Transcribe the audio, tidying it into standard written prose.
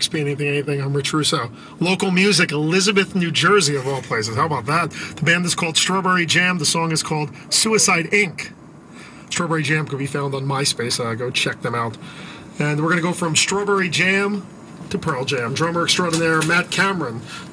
Explain Anything. I'm Rich Russo. Local music, Elizabeth, New Jersey, of all places. How about that? The band is called Strawberry Jam. The song is called Suicide Inc. Strawberry Jam can be found on MySpace. Go check them out. And we're going to go from Strawberry Jam to Pearl Jam. Drummer extraordinaire Matt Cameron